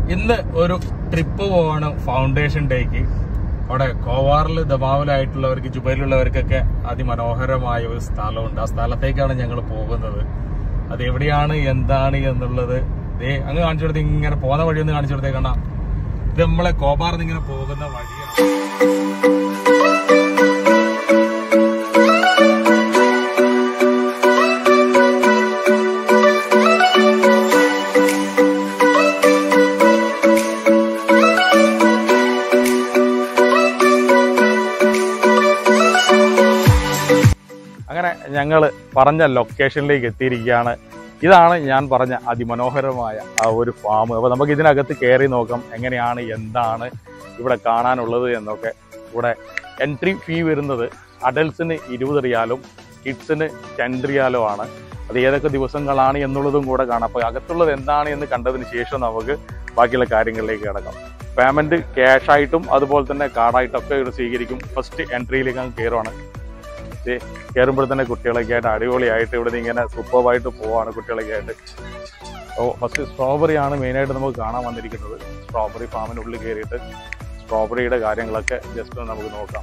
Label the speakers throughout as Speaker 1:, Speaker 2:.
Speaker 1: ഇന്ന് ഒരു ട്രിപ്പ് പോവാണ് ഫൗണ്ടേഷൻ ഡേക്ക്. അവിടെ കോവാറിൽ ദമാവിലായിട്ടുള്ളവർക്ക് ജുബൈലുള്ളവർക്കൊക്കെ അതിമനോഹരമായ ഒരു സ്ഥലമുണ്ട്. ആ സ്ഥലത്തേക്കാണ് ഞങ്ങൾ പോകുന്നത്. അത് എവിടെയാണ് എന്താണ് എന്നുള്ളത് അങ്ങ് കാണിച്ചു കൊടുത്ത് ഇങ്ങനെ പോകുന്ന വഴി ഒന്ന് കാണിച്ചു കൊടുത്തേ. കാണാം, ഇത് നമ്മളെ കോവാറിൽ ഇങ്ങനെ പോകുന്ന വഴിയാണ്. അങ്ങനെ ഞങ്ങൾ പറഞ്ഞ ലൊക്കേഷനിലേക്ക് എത്തിയിരിക്കുകയാണ്. ഇതാണ് ഞാൻ പറഞ്ഞ അതിമനോഹരമായ ആ ഒരു ഫാം. അപ്പോൾ നമുക്ക് ഇതിനകത്ത് കയറി നോക്കാം എങ്ങനെയാണ്, എന്താണ് ഇവിടെ കാണാനുള്ളത് എന്നൊക്കെ. ഇവിടെ എൻട്രി ഫീ വരുന്നത് അഡൽട്സിന് 20 റിയാലും കിഡ്സിന് 10 റിയാലും ആണ്. അത് ഏതൊക്കെ ദിവസങ്ങളാണ് എന്നുള്ളതും കൂടെ കാണാം. അപ്പോൾ അകത്തുള്ളത് എന്താണ് എന്ന് കണ്ടതിന് ശേഷം നമുക്ക് ബാക്കിയുള്ള കാര്യങ്ങളിലേക്ക് കിടക്കാം. പേയ്മെൻറ്റ് ക്യാഷായിട്ടും അതുപോലെ തന്നെ കാർഡായിട്ടൊക്കെ ഇവിടെ സ്വീകരിക്കും. ഫസ്റ്റ് എൻട്രിയിലേക്ക് അങ്ങ് കയറുവാണ്. കയറുമ്പോൾ തന്നെ കുട്ടികളൊക്കെ ആയിട്ട് അടിപൊളിയായിട്ട് ഇവിടെ നിന്ന് ഇങ്ങനെ സൂപ്പർവായിട്ട് പോവാണ് കുട്ടികളൊക്കെ ആയിട്ട്. അപ്പോൾ ഫസ്റ്റ് സ്ട്രോബെറി ആണ് മെയിനായിട്ട് നമുക്ക് കാണാൻ വന്നിരിക്കുന്നത്. സ്ട്രോബെറി ഫാമിനുള്ളിൽ കയറിയിട്ട് സ്ട്രോബെറിയുടെ കാര്യങ്ങളൊക്കെ ജസ്റ്റ് നമുക്ക് നോക്കാം.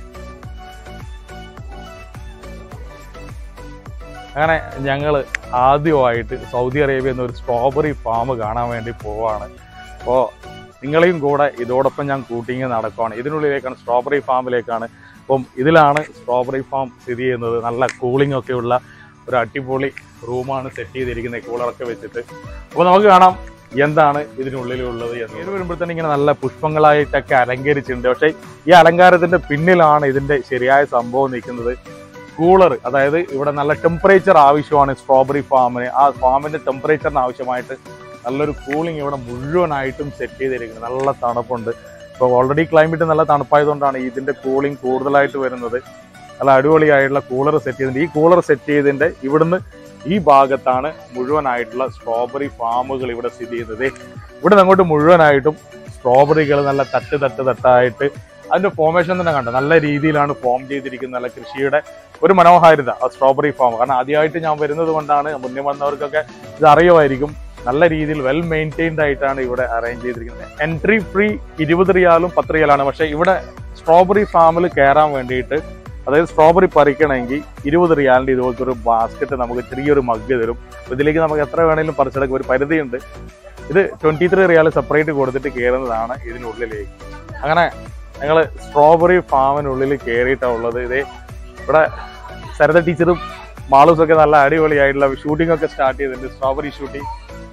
Speaker 1: അങ്ങനെ ഞങ്ങൾ ആദ്യമായിട്ട് സൗദി അറേബ്യ എന്നൊരു സ്ട്രോബെറി ഫാം കാണാൻ വേണ്ടി പോവാണ്. അപ്പോൾ നിങ്ങളെയും കൂടെ ഇതോടൊപ്പം ഞാൻ കൂട്ടിങ്ങ് നടക്കുവാണ്. ഇതിനുള്ളിലേക്കാണ്, സ്ട്രോബെറി ഫാമിലേക്കാണ്. അപ്പം ഇതിലാണ് സ്ട്രോബെറി ഫാം സ്ഥിതി ചെയ്യുന്നത്. നല്ല കൂളിംഗ് ഒക്കെ ഉള്ള ഒരു അടിപൊളി റൂമാണ് സെറ്റ് ചെയ്തിരിക്കുന്നത്, കൂളറൊക്കെ വെച്ചിട്ട്. അപ്പോൾ നമുക്ക് കാണാം എന്താണ് ഇതിനുള്ളിലുള്ളത് എന്ന്. ഇത് വരുമ്പോഴത്തേനും ഇങ്ങനെ നല്ല പുഷ്പങ്ങളായിട്ടൊക്കെ അലങ്കരിച്ചിട്ടുണ്ട്. പക്ഷേ ഈ അലങ്കാരത്തിൻ്റെ പിന്നിലാണ് ഇതിൻ്റെ ശരിയായ സംഭവം നിൽക്കുന്നത്. കൂളർ, അതായത് ഇവിടെ നല്ല ടെമ്പറേച്ചർ ആവശ്യമാണ് സ്ട്രോബെറി ഫാമിന്. ആ ഫാമിൻ്റെ ടെമ്പറേച്ചറിന് ആവശ്യമായിട്ട് നല്ലൊരു കൂളിംഗ് ഇവിടെ മുഴുവനായിട്ടും സെറ്റ് ചെയ്തിരിക്കുന്നത്. നല്ല തണുപ്പുണ്ട്. ഇപ്പോൾ ഓൾറെഡി ക്ലൈമറ്റ് നല്ല തണുപ്പായതുകൊണ്ടാണ് ഇതിൻ്റെ കൂളിംഗ് കൂടുതലായിട്ട് വരുന്നത്. നല്ല അടിപൊളിയായിട്ടുള്ള കൂളർ സെറ്റ് ചെയ്തിട്ടുണ്ട്. ഈ കൂളർ സെറ്റ് ചെയ്തതിൻ്റെ ഇവിടുന്ന് ഈ ഭാഗത്താണ് മുഴുവനായിട്ടുള്ള സ്ട്രോബെറി ഫാമുകൾ ഇവിടെ സ്ഥിതി ചെയ്യുന്നത്. ഇവിടെ നിന്ന് അങ്ങോട്ട് മുഴുവനായിട്ടും സ്ട്രോബെറികൾ നല്ല തട്ടായിട്ട് അതിൻ്റെ ഫോർമേഷൻ തന്നെ കണ്ടു. നല്ല രീതിയിലാണ് ഫോം ചെയ്തിരിക്കുന്നത്. നല്ല കൃഷിയുടെ ഒരു മനോഹാരിത ആ സ്ട്രോബെറി ഫാം. കാരണം ആദ്യമായിട്ട് ഞാൻ വരുന്നത് കൊണ്ടാണ്, മുന്നേ വന്നവർക്കൊക്കെ ഇത് അറിയുമായിരിക്കും. നല്ല രീതിയിൽ വെൽ മെയിൻറ്റെയിൻഡ് ആയിട്ടാണ് ഇവിടെ അറേഞ്ച് ചെയ്തിരിക്കുന്നത്. എൻട്രി ഫ്രീ 20 റിയാലും 10 റിയാലാണ്. പക്ഷേ ഇവിടെ സ്ട്രോബെറി ഫാമിൽ കയറാൻ വേണ്ടിയിട്ട്, അതായത് സ്ട്രോബെറി പറിക്കണമെങ്കിൽ 20 റിയാലിൻ്റെ ഇതുപോലത്തെ ഒരു ബാസ്ക്കറ്റ് നമുക്ക് ചെറിയൊരു മഗ് തരും. ഇതിലേക്ക് നമുക്ക് എത്ര വേണമെങ്കിലും പറിച്ചെടുക്കും, ഒരു പരിധിയുണ്ട്. ഇത് 23 റിയാൽ സെപ്പറേറ്റ് കൊടുത്തിട്ട് കയറുന്നതാണ് ഇതിനുള്ളിലേക്ക്. അങ്ങനെ ഞങ്ങൾ സ്ട്രോബെറി ഫാമിനുള്ളിൽ കയറിയിട്ടാണ് ഉള്ളത്. ഇവിടെ സരിത ടീച്ചറും മാളൂസൊക്കെ നല്ല അടിപൊളിയായിട്ടുള്ള ഷൂട്ടിംഗ് ഒക്കെ സ്റ്റാർട്ട് ചെയ്തിട്ടുണ്ട്. സ്ട്രോബെറി ഷൂട്ടിംഗ്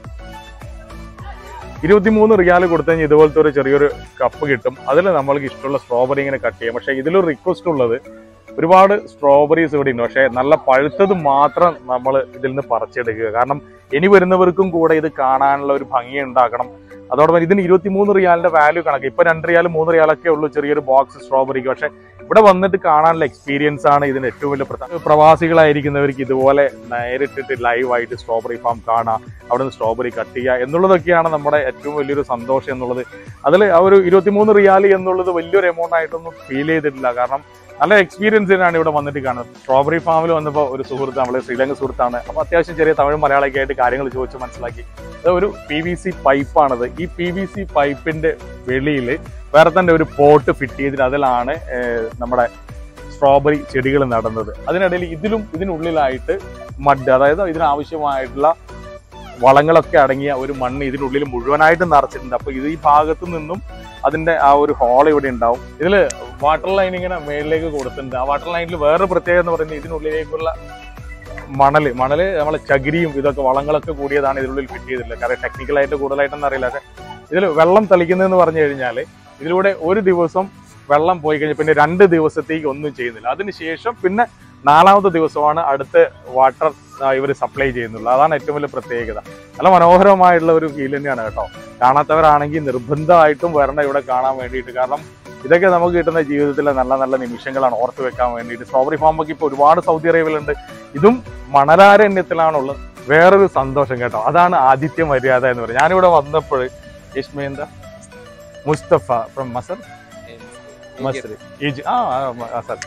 Speaker 1: 23 റിയാൽ കൊടുത്തു കഴിഞ്ഞാൽ ഇതുപോലത്തെ ഒരു ചെറിയൊരു കപ്പ് കിട്ടും. അതിൽ നമ്മൾക്ക് ഇഷ്ടമുള്ള സ്ട്രോബെറി ഇങ്ങനെ കട്ട് ചെയ്യാം. പക്ഷേ ഇതിലൊരു റിക്വസ്റ്റ് ഉള്ളത്, ഒരുപാട് സ്ട്രോബെറീസ് ഇവിടെ ഉണ്ട്, പക്ഷേ നല്ല പഴുത്തത് മാത്രം നമ്മൾ ഇതിൽ നിന്ന് പറിച്ചെടുക്കുക. കാരണം ഇനി വരുന്നവർക്കും കൂടെ ഇത് കാണാനുള്ള ഒരു ഭംഗി ഉണ്ടാക്കണം. അതോടൊപ്പം ഇതിന് 23 റിയാലിന്റെ വാല്യൂ കണക്ക്. ഇപ്പൊ 2 റിയാൽ 3 റിയാലൊക്കെ ഉള്ളൂ ചെറിയൊരു ബോക്സ് സ്ട്രോബെറിക്ക്. പക്ഷെ ഇവിടെ വന്നിട്ട് കാണാനുള്ള എക്സ്പീരിയൻസ് ആണ് ഇതിന് ഏറ്റവും വലിയ പ്രധാനം. പ്രവാസികളായിരിക്കുന്നവർക്ക് ഇതുപോലെ നേരിട്ടിട്ട് ലൈവായിട്ട് സ്ട്രോബെറി ഫാം കാണാം, അവിടെ നിന്ന് സ്ട്രോബെറി കട്ട് ചെയ്യുക എന്നുള്ളതൊക്കെയാണ് നമ്മുടെ ഏറ്റവും വലിയൊരു സന്തോഷം എന്നുള്ളത്. അതിൽ ആ ഒരു 23 റിയാൽ എന്നുള്ളത് വലിയൊരു എമൗണ്ട് ആയിട്ടൊന്നും ഫീൽ ചെയ്തിട്ടില്ല. കാരണം നല്ല എക്സ്പീരിയൻസിനാണ് ഇവിടെ വന്നിട്ട് കാണുന്നത്. സ്ട്രോബെറി ഫാമിൽ വന്നപ്പോൾ ഒരു സുഹൃത്ത്, നമ്മളെ ശ്രീലങ്ക സുഹൃത്താണ്. അപ്പോൾ അത്യാവശ്യം ചെറിയ തമിഴ് മലയാളമൊക്കെ ആയിട്ട് കാര്യങ്ങൾ ചോദിച്ച് മനസ്സിലാക്കി. അത് ഒരു PVC പൈപ്പാണത്. ഈ PVC പൈപ്പിന്റെ വെളിയിൽ വേറെ തന്നെ ഒരു പോട്ട് ഫിറ്റ് ചെയ്തിട്ട് അതിലാണ് നമ്മുടെ സ്ട്രോബെറി ചെടികൾ നടുന്നത്. അതിനിടയിൽ ഇതിനുള്ളിലായിട്ട് മഡ്, അതായത് ഇതിനാവശ്യമായിട്ടുള്ള വളങ്ങളൊക്കെ അടങ്ങിയ ഒരു മണ്ണ് ഇതിനുള്ളിൽ മുഴുവനായിട്ട് നിറച്ചിട്ടുണ്ട്. അപ്പോൾ ഈ ഭാഗത്തു നിന്നും അതിന്റെ ആ ഒരു ഹോൾ ഇവിടെ ഉണ്ടാവും. ഇതിൽ വാട്ടർ ലൈൻ ഇങ്ങനെ മേളിലേക്ക് കൊടുത്തിട്ടുണ്ട്. ആ വാട്ടർ ലൈനിൽ വേറെ പ്രത്യേകത എന്ന് പറയുന്നത് ഇതിനുള്ളിലേക്കുള്ള മണല് നമ്മളെ ചകിരിയും ഇതൊക്കെ വളങ്ങളൊക്കെ കൂടിയതാണ് ഇതിനുള്ളിൽ ഫിറ്റ് ചെയ്തിട്ടുള്ളത്. കാരണം ടെക്നിക്കലായിട്ട് കൂടുതലായിട്ടൊന്നും അറിയില്ല. പക്ഷേ ഇതിൽ വെള്ളം തളിക്കുന്നതെന്ന് പറഞ്ഞു കഴിഞ്ഞാൽ ഇതിലൂടെ ഒരു ദിവസം വെള്ളം പോയി കഴിഞ്ഞാൽ പിന്നെ 2 ദിവസത്തേക്ക് ഒന്നും ചെയ്യുന്നില്ല. അതിനുശേഷം പിന്നെ 4ാമത്തെ ദിവസമാണ് അടുത്ത വാട്ടർ ഇവർ സപ്ലൈ ചെയ്യുന്നുള്ളൂ. അതാണ് ഏറ്റവും വലിയ പ്രത്യേകത. നല്ല മനോഹരമായിട്ടുള്ള ഒരു ഫീൽ തന്നെയാണ് കേട്ടോ. കാണാത്തവരാണെങ്കിൽ നിർബന്ധമായിട്ടും വരണം ഇവിടെ കാണാൻ വേണ്ടിയിട്ട്. കാരണം ഇതൊക്കെ നമുക്ക് കിട്ടുന്ന ജീവിതത്തിലെ നല്ല നല്ല നിമിഷങ്ങളാണ് ഓർത്ത് വെക്കാൻ വേണ്ടിയിട്ട്. സ്ട്രോബെറി ഫാമൊക്കെ ഇപ്പോൾ ഒരുപാട് സൗദി അറേബ്യയിലുണ്ട്. ഇതും മണലാരണ്യത്തിലാണുള്ളത്. വേറൊരു സന്തോഷം കേട്ടോ. അതാണ് ആതിഥ്യ മര്യാദ എന്ന് പറയുന്നത്. ഞാനിവിടെ വന്നപ്പോൾ ഇസ്മേന്ദ മുസ്തഫ ഫ്രം മസർ, ഈജിപ്ത്.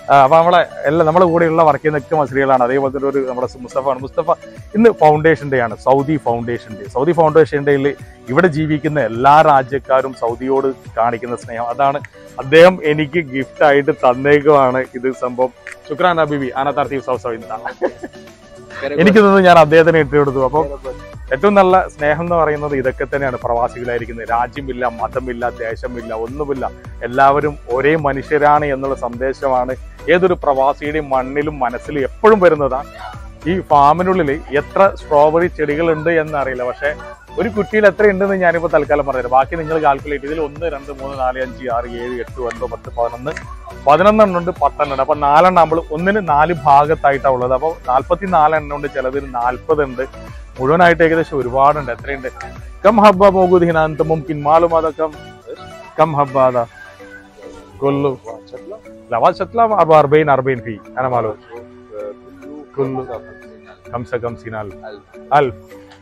Speaker 1: അപ്പൊ നമ്മുടെ കൂടെയുള്ള വർക്ക് ചെയ്യുന്ന മസ്ലികളാണ്. അതേപോലെ തന്നെ ഒരു നമ്മുടെ മുസ്തഫ ഇന്ന് ഫൗണ്ടേഷൻ ഡേ ആണ്, Saudi foundation day. Saudi foundation ഡേയിൽ ഇവിടെ ജീവിക്കുന്ന എല്ലാ രാജ്യക്കാരും സൗദിയോട് കാണിക്കുന്ന സ്നേഹം, അതാണ് അദ്ദേഹം എനിക്ക് ഗിഫ്റ്റ് ആയിട്ട് തന്നേക്കുമാണ് ഇത് സംഭവം. ശുക്രാൻ ഹബീബി അനതാർത്തി എനിക്ക് തോന്നുന്നു ഞാൻ അദ്ദേഹത്തിന് ഇട്ടുകൊടുത്തു. അപ്പം ഏറ്റവും നല്ല സ്നേഹം എന്ന് പറയുന്നത് ഇതൊക്കെ തന്നെയാണ് പ്രവാസികളായിരിക്കുന്നത്. രാജ്യമില്ല, മതമില്ല, ദേശമില്ല, ഒന്നുമില്ല, എല്ലാവരും ഒരേ മനുഷ്യരാണ് എന്നുള്ള സന്ദേശമാണ് ഏതൊരു പ്രവാസിയുടെയും മണ്ണിലും മനസ്സിലും എപ്പോഴും വരുന്നതാണ്. ഈ ഫാമിനുള്ളിൽ എത്ര സ്ട്രോബെറി ചെടികളുണ്ട് എന്നറിയില്ല, പക്ഷെ ഒരു കുറ്റിയിൽ എത്ര ഉണ്ടെന്ന് ഞാനിപ്പോൾ തൽക്കാലം പറഞ്ഞുതരാം. ബാക്കി നിങ്ങൾ കാൽക്കുലേറ്റ്. ഇതിൽ 1, 2, 3, 4, 5, 6, 7, 8, 9, 10, 11 എണ്ണം ഉണ്ട്, 10 എണ്ണം ഉണ്ട്. അപ്പൊ 4 എണ്ണം നമ്മൾ ഒന്നിന് 4 ഭാഗത്തായിട്ടാണ് ഉള്ളത്. അപ്പോൾ 44 എണ്ണം ഉണ്ട്, ചിലതിന് 40 ഉണ്ട്. മുഴുവനായിട്ട് ഏകദേശം ഒരുപാടുണ്ട്. എത്രയുണ്ട്? കം ഹബ്ബ മോഗുദിനാന്ത മുംകിൻ മാലും അതൊക്കെ കം ഹബ്ബ അതാ കൊല്ലു ലവാ ശത്ല 40 ഫീ അന മാലോ കൊല്ലു കംസ കംസിനാൽ അൽഫ്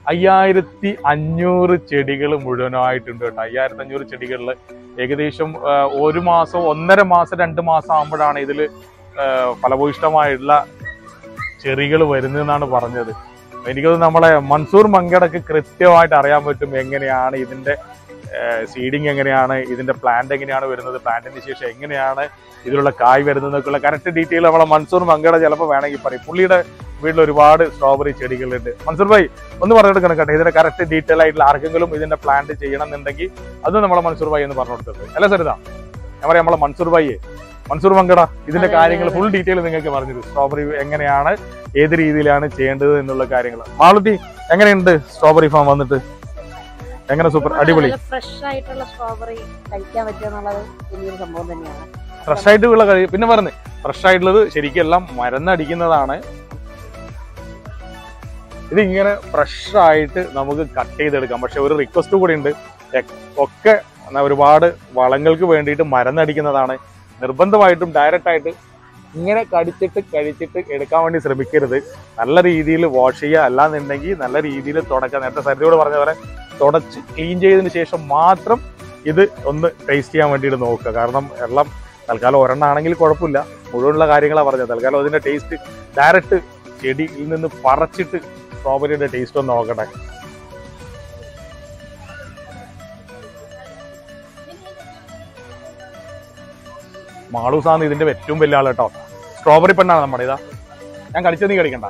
Speaker 1: 5500 ചെടികൾ മുഴുവനായിട്ടുണ്ട് കേട്ടോ. 5500 ചെടികളിൽ ഏകദേശം ഒരു മാസം, 1.5 മാസം, 2 മാസം ആകുമ്പോഴാണ് ഇതിൽ ഫലഭൂയിഷ്ടമായിട്ടുള്ള ചെറികൾ വരുന്നതെന്നാണ് പറഞ്ഞത്. എനിക്കത് നമ്മളെ മൻസൂർ മങ്കടക്ക് കൃത്യമായിട്ട് അറിയാൻ പറ്റും എങ്ങനെയാണ് ഇതിന്റെ സീഡിങ്, എങ്ങനെയാണ് ഇതിന്റെ പ്ലാന്റ് എങ്ങനെയാണ് വരുന്നത്, പ്ലാന്റിന് ശേഷം എങ്ങനെയാണ് ഇതിലുള്ള കായ് വരുന്നതൊക്കെയുള്ള കറക്റ്റ് ഡീറ്റെയിൽ നമ്മളെ മൻസൂർ മങ്കട ചിലപ്പോൾ വേണമെങ്കിൽ പറയും. പുള്ളിയുടെ വീട്ടിൽ ഒരുപാട് സ്ട്രോബെറി ചെടികളുണ്ട്. മൻസൂർ ഭായി ഒന്ന് പറഞ്ഞിട്ട് കണക്കട്ടെ, ഇതിന്റെ കറക്റ്റ് ഡീറ്റെയിൽ ആയിട്ടുള്ള ആർക്കെങ്കിലും ഇതിന്റെ പ്ലാന്റ് ചെയ്യണം എന്നുണ്ടെങ്കിൽ അത് നമ്മളെ മൻസൂർ ഭായി എന്ന് പറഞ്ഞു കൊടുത്തത് അല്ല സരിതാ? ഞാൻ പറയാം, നമ്മളെ മൻസൂർ ഭായിയെ, മൻസൂർ മങ്കട ഇതിന്റെ കാര്യങ്ങൾ ഫുൾ ഡീറ്റെയിൽ നിങ്ങൾക്ക് പറഞ്ഞത്, സ്ട്രോബെറി എങ്ങനെയാണ്, ഏത് രീതിയിലാണ് ചെയ്യേണ്ടത് എന്നുള്ള കാര്യങ്ങൾ. മാളുതി എങ്ങനെയുണ്ട് സ്ട്രോബെറി ഫാം വന്നിട്ട്? എങ്ങനെ? സൂപ്പർ, അടിപൊളി.
Speaker 2: ഫ്രഷ് ആയിട്ടുള്ള സ്ട്രോബെറി കഴിക്കാൻ പറ്റുക എന്നുള്ളത് വലിയൊരു സംഭവം തന്നെയാണ്.
Speaker 1: ഫ്രഷ് ആയിട്ടുള്ള പിന്നെ പറഞ്ഞ് ഫ്രഷ് ആയിട്ടുള്ളത് ശരിക്കും എല്ലാം മരുന്നടിക്കുന്നതാണ്. ഇതിങ്ങനെ ഫ്രഷ് ആയിട്ട് നമുക്ക് കട്ട് ചെയ്തെടുക്കാം. പക്ഷെ ഒരു റിക്വസ്റ്റ് കൂടി ഉണ്ട്, ഒക്കെ ഒരുപാട് വളങ്ങൾക്ക് വേണ്ടിയിട്ട് മരുന്നടിക്കുന്നതാണ്. നിർബന്ധമായിട്ടും ഡയറക്റ്റ് ആയിട്ട് ഇങ്ങനെ കഴിച്ചിട്ട് എടുക്കാൻ വേണ്ടി ശ്രമിക്കരുത്. നല്ല രീതിയിൽ വാഷ് ചെയ്യുക, അല്ലാന്നുണ്ടെങ്കിൽ നല്ല രീതിയിൽ തുടക്കുക. നേരത്തെ സരിതയോട് പറഞ്ഞ പോലെ തുടച്ച് ക്ലീൻ ചെയ്തതിന് ശേഷം മാത്രം ഇത് ഒന്ന് ടേസ്റ്റ് ചെയ്യാൻ വേണ്ടിയിട്ട് നോക്കുക. കാരണം എല്ലാം തൽക്കാലം ഒരെണ്ണാണെങ്കിൽ കുഴപ്പമില്ല, മുഴുവനുള്ള കാര്യങ്ങളാണ് പറഞ്ഞത്. തൽക്കാലം അതിന്റെ ടേസ്റ്റ് ഡയറക്റ്റ് ചെടിയിൽ നിന്ന് പറിച്ചിട്ട് സ്ട്രോബെറിയുടെ ടേസ്റ്റ് ഒന്ന് നോക്കട്ടെ. മാളൂസാന്ന് ഇതിന്റെ ഏറ്റവും വലിയ ആൾ കേട്ടോ. സ്ട്രോബെറി പെണ്ണാണ് നമ്മുടെ. ഇതാ ഞാൻ കളിച്ചത്, നീ കളിക്കണ്ട.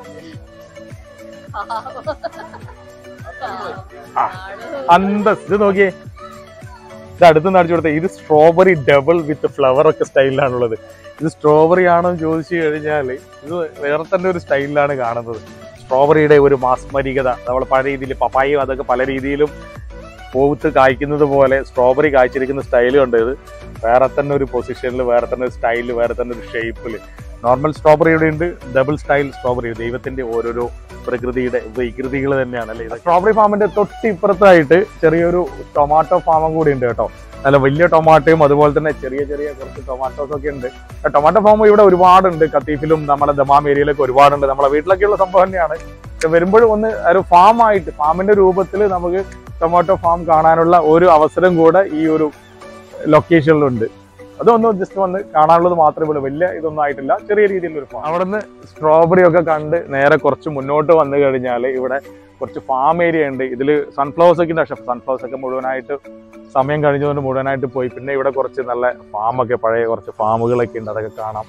Speaker 1: ഇത് നോക്കിയേ, ഇത് അടുത്ത് നടിച്ചു കൊടുത്തേ. ഇത് സ്ട്രോബെറി ഡബിൾ വിത്ത് ഫ്ലവർ ഒക്കെ സ്റ്റൈലിലാണുള്ളത്. ഇത് സ്ട്രോബെറി ആണോ എന്ന് ചോദിച്ചു കഴിഞ്ഞാൽ ഇത് വേറെ തന്നെ ഒരു സ്റ്റൈലിലാണ് കാണുന്നത്. സ്ട്രോബെറിയുടെ ഒരു മാസ്മരികത, നമ്മൾ പല രീതിയിൽ പപ്പായയും അതൊക്കെ പല രീതിയിലും പൂത്ത് കായ്ക്കുന്നത് പോലെ സ്ട്രോബെറി കായ്ച്ചിരിക്കുന്ന സ്റ്റൈലും ഉണ്ട്. ഇത് വേറെ തന്നെ ഒരു പൊസിഷനിൽ, വേറെ തന്നെ ഒരു സ്റ്റൈലിൽ, വേറെ തന്നെ ഒരു ഷേപ്പിൽ. നോർമൽ സ്ട്രോബെറിയുടെ ഉണ്ട്, ഡബിൾ സ്റ്റൈൽ സ്ട്രോബെറി. ദൈവത്തിന്റെ ഓരോരോ പ്രകൃതിയുടെ വികൃതികൾ തന്നെയാണ് അല്ലേ. സ്ട്രോബെറി ഫാമിന്റെ തൊട്ടിപ്പുറത്തായിട്ട് ചെറിയൊരു ടൊമാറ്റോ ഫാമും കൂടി ഉണ്ട് കേട്ടോ. നല്ല വലിയ ടൊമാറ്റോയും അതുപോലെ തന്നെ ചെറിയ കുറച്ച് ടൊമാറ്റോസ് ഒക്കെ ഉണ്ട്. ടൊമാറ്റോ ഫാം ഇവിടെ ഒരുപാടുണ്ട്. കത്തീഫിലും നമ്മുടെ ദമാം ഏരിയയിലൊക്കെ ഒരുപാടുണ്ട്. നമ്മളെ വീട്ടിലൊക്കെയുള്ള സംഭവം തന്നെയാണ്. വരുമ്പോഴും ഒന്ന് ഒരു ഫാമായിട്ട്, ഫാമിന്റെ രൂപത്തിൽ നമുക്ക് ടൊമാറ്റോ ഫാം കാണാനുള്ള ഒരു അവസരം കൂടെ ഈ ഒരു ലൊക്കേഷനിലുണ്ട്. അതൊന്ന് ജസ്റ്റ് വന്ന് കാണാനുള്ളത് മാത്രമേ ഉള്ളൂ. വലിയ ഇതൊന്നും ആയിട്ടില്ല, ചെറിയ രീതിയിലൊരു ഫാം. അവിടെ നിന്ന് സ്ട്രോബെറി ഒക്കെ കണ്ട് നേരെ കുറച്ച് മുന്നോട്ട് വന്നു കഴിഞ്ഞാൽ ഇവിടെ കുറച്ച് ഫാം ഏരിയ ഉണ്ട്. ഇതിൽ സൺഫ്ലവേഴ്സ് ഒക്കെ ഉണ്ട്. പക്ഷെ സൺഫ്ലവേഴ്സ് ഒക്കെ മുഴുവനായിട്ട് സമയം കഴിഞ്ഞതുകൊണ്ട് മുഴുവനായിട്ട് പോയി. പിന്നെ ഇവിടെ കുറച്ച് നല്ല ഫാമൊക്കെ, പഴയ കുറച്ച് ഫാമുകളൊക്കെ ഉണ്ട്, അതൊക്കെ കാണാം.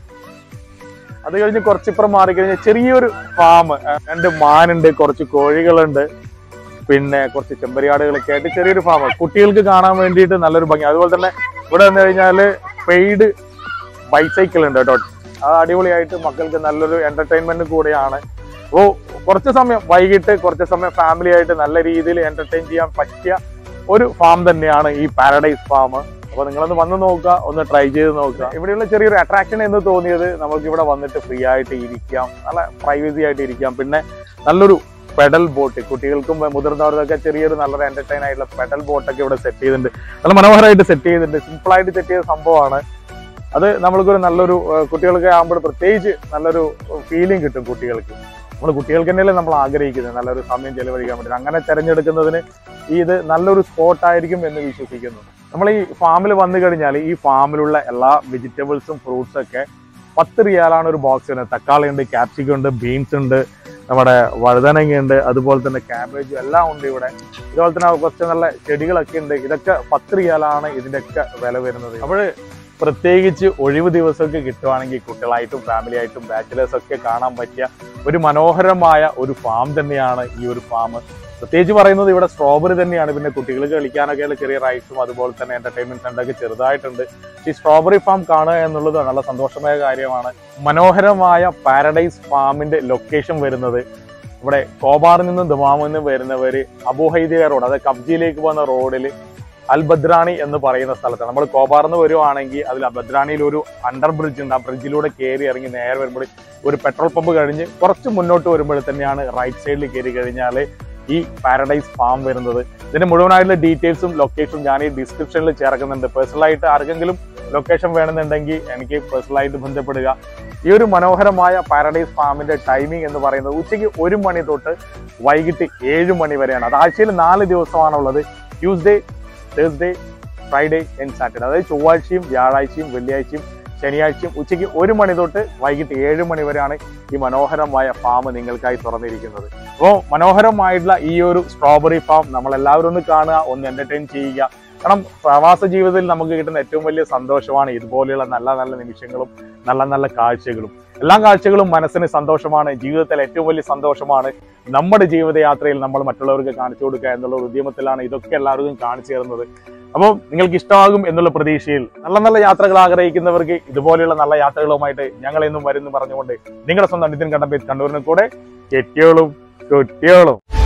Speaker 1: അത് കഴിഞ്ഞ് കുറച്ചിപ്പുറം മാറിക്കഴിഞ്ഞാൽ ചെറിയൊരു ഫാം, 2 മാനുണ്ട്, കുറച്ച് കോഴികളുണ്ട്, പിന്നെ കുറച്ച് ചെമ്പരിയാടുകളൊക്കെ ആയിട്ട് ചെറിയൊരു ഫാം. കുട്ടികൾക്ക് കാണാൻ വേണ്ടിയിട്ട് നല്ലൊരു ഭംഗി. അതുപോലെ തന്നെ ഇവിടെ വന്നു കഴിഞ്ഞാൽ പെയ്ഡ് ബൈസൈക്കിൾ ഉണ്ട് കേട്ടോ. അത് അടിപൊളിയായിട്ട് മക്കൾക്ക് നല്ലൊരു എന്റർടൈൻമെന്റ് കൂടെയാണ്. അപ്പോൾ കുറച്ച് സമയം വൈകിട്ട് കുറച്ച് സമയം ഫാമിലി ആയിട്ട് നല്ല രീതിയിൽ എന്റർടൈൻ ചെയ്യാൻ പറ്റിയ ഒരു ഫാം തന്നെയാണ് ഈ പാരഡൈസ് ഫാം. അപ്പൊ നിങ്ങളൊന്ന് വന്ന് നോക്കുക, ഒന്ന് ട്രൈ ചെയ്ത് നോക്കുക. ഇവിടെയുള്ള ചെറിയൊരു അട്രാക്ഷൻ എന്ന് തോന്നിയത്, നമുക്ക് ഇവിടെ വന്നിട്ട് ഫ്രീ ആയിട്ട് ഇരിക്കാം, നല്ല പ്രൈവസി ആയിട്ട് ഇരിക്കാം. പിന്നെ നല്ലൊരു പെഡൽ ബോട്ട്, കുട്ടികൾക്കും മുതിർന്നവർക്കൊക്കെ ചെറിയൊരു നല്ലൊരു എന്റർടൈൻ ആയിട്ടുള്ള പെഡൽ ബോട്ടൊക്കെ ഇവിടെ സെറ്റ് ചെയ്തിട്ടുണ്ട്. നല്ല മനോഹരമായിട്ട് സെറ്റ് ചെയ്തിട്ടുണ്ട്. സിമ്പിളായിട്ട് സെറ്റ് ചെയ്ത സംഭവമാണ് അത്. നമ്മൾക്കൊരു നല്ലൊരു കുട്ടികൾക്ക് ആകുമ്പോൾ പ്രത്യേകിച്ച് നല്ലൊരു ഫീലിംഗ് കിട്ടും കുട്ടികൾക്ക്. കുട്ടികൾക്ക് തന്നെയല്ലേ നമ്മൾ ആഗ്രഹിക്കുന്നത് നല്ലൊരു സമയം ചെലവഴിക്കാൻ പറ്റും. അങ്ങനെ തിരഞ്ഞെടുക്കുന്നതിന് ഇത് നല്ലൊരു സ്പോട്ടായിരിക്കും എന്ന് വിശ്വസിക്കുന്നു. നമ്മൾ ഈ ഫാമിൽ വന്നു കഴിഞ്ഞാൽ ഈ ഫാമിലുള്ള എല്ലാ വെജിറ്റബിൾസും ഫ്രൂട്ട്സും ഒക്കെ 10 റിയാലാണ് ഒരു ബോക്സിന്. തക്കാളി ഉണ്ട്, ക്യാപ്സിക്കം ഉണ്ട്, ബീൻസ് ഉണ്ട്, നമ്മുടെ വഴുതനങ്ങ ഉണ്ട്, അതുപോലെ തന്നെ ക്യാബേജ് എല്ലാം ഉണ്ട് ഇവിടെ. ഇതുപോലെ തന്നെ കുറച്ച് നല്ല ചെടികളൊക്കെ ഉണ്ട്. ഇതൊക്കെ 10 റിയാലാണ് ഇതിൻ്റെയൊക്കെ വില വരുന്നത്. അപ്പോൾ പ്രത്യേകിച്ച് ഒഴിവ് ദിവസമൊക്കെ കിട്ടുവാണെങ്കിൽ കുട്ടികളായിട്ടും ഫാമിലി ആയിട്ടും ബാച്ചിലേഴ്സ് ഒക്കെ കാണാൻ പറ്റിയ ഒരു മനോഹരമായ ഒരു ഫാം തന്നെയാണ് ഈ ഒരു ഫാം. പ്രത്യേകിച്ച് പറയുന്നത് ഇവിടെ സ്ട്രോബെറി തന്നെയാണ്. പിന്നെ കുട്ടികൾക്ക് കളിക്കാനൊക്കെയുള്ള ചെറിയ റൈഡ്സും അതുപോലെ തന്നെ എന്റർടൈൻമെന്റ് സെന്ററൊക്കെ ചെറുതായിട്ടുണ്ട്. ഈ സ്ട്രോബെറി ഫാം കാണുക എന്നുള്ളത് നല്ല സന്തോഷമായ കാര്യമാണ്. മനോഹരമായ പാരഡൈസ് ഫാമിന്റെ ലൊക്കേഷൻ വരുന്നത് ഇവിടെ കോബാറിൽ നിന്നും ദമാമിൽ നിന്നും വരുന്നവര് അബുഹൈദിയ റോഡ്, അതായത് കബ്ജിയിലേക്ക് പോകുന്ന റോഡിൽ അൽ ബദ്രാണി എന്ന് പറയുന്ന സ്ഥലത്താണ്. നമ്മൾ കോബാറിന്ന് വരുവാണെങ്കിൽ അതിൽ ബദ്രാണിയിൽ ഒരു അണ്ടർ ബ്രിഡ്ജ് ഉണ്ട്. ആ ബ്രിഡ്ജിലൂടെ കയറി ഇറങ്ങി നേരെ വരുമ്പോൾ ഒരു പെട്രോൾ പമ്പ് കഴിഞ്ഞ് കുറച്ച് മുന്നോട്ട് വരുമ്പോൾ തന്നെയാണ് റൈറ്റ് സൈഡിൽ കയറി കഴിഞ്ഞാൽ ഈ പാരഡൈസ് ഫാം വരുന്നത്. ഇതിന്റെ മുഴുവനായിട്ടുള്ള ഡീറ്റെയിൽസും ലൊക്കേഷനും ഞാൻ ഈ ഡിസ്ക്രിപ്ഷനിൽ ചേർക്കുന്നുണ്ട്. പേഴ്സണലായിട്ട് ആർക്കെങ്കിലും ലൊക്കേഷൻ വേണമെന്നുണ്ടെങ്കിൽ എനിക്ക് പേഴ്സണലായിട്ട് ബന്ധപ്പെടുക. ഈ ഒരു മനോഹരമായ പാരഡൈസ് ഫാമിന്റെ ടൈമിംഗ് എന്ന് പറയുന്നത് ഉച്ചയ്ക്ക് 1 മണി തൊട്ട് വൈകിട്ട് 7 മണി വരെയാണ്. അത് ആഴ്ചയിൽ 4 ദിവസമാണുള്ളത്. Tuesday, Thursday, Friday and Saturday. അതായത് ചൊവ്വാഴ്ചയും വ്യാഴാഴ്ചയും വെള്ളിയാഴ്ചയും ശനിയാഴ്ചയും ഉച്ചയ്ക്ക് 1 മണി തൊട്ട് വൈകിട്ട് 7 മണി വരെയാണ് ഈ മനോഹരമായ ഫാം നിങ്ങൾക്കായി തുറന്നിരിക്കുന്നത്. അപ്പോൾ മനോഹരമായിട്ടുള്ള ഈ ഒരു സ്ട്രോബെറി ഫാം നമ്മളെല്ലാവരും ഒന്ന് കാണുക, ഒന്ന് എന്റർടൈൻ ചെയ്യുക. കാരണം പ്രവാസ ജീവിതത്തിൽ നമുക്ക് കിട്ടുന്ന ഏറ്റവും വലിയ സന്തോഷമാണ് ഇതുപോലെയുള്ള നല്ല നല്ല നിമിഷങ്ങളും നല്ല നല്ല കാഴ്ചകളും. എല്ലാ കാഴ്ചകളും മനസ്സിന് സന്തോഷമാണ്. ജീവിതത്തിൽ ഏറ്റവും വലിയ സന്തോഷമാണ്. നമ്മുടെ ജീവിതയാത്രയിൽ നമ്മൾ മറ്റുള്ളവർക്ക് കാണിച്ചു കൊടുക്കുക എന്നുള്ള ഒരു ഉദ്യമത്തിലാണ് ഇതൊക്കെ എല്ലാവർക്കും കാണിച്ചു തരുന്നത്. അപ്പോൾ നിങ്ങൾക്ക് ഇഷ്ടമാകും എന്നുള്ള പ്രതീക്ഷയിൽ നല്ല നല്ല യാത്രകൾ ആഗ്രഹിക്കുന്നവർക്ക് ഇതുപോലെയുള്ള നല്ല യാത്രകളുമായിട്ട് ഞങ്ങൾ എന്നും വരുന്നു പറഞ്ഞുകൊണ്ട് നിങ്ങളുടെ സ്വന്തം നിതിൻ കണ്ടമ്പേത്ത് കണ്ണൂരിന് കൂടെ കെട്ടിയോളും കുട്ടിയോളും.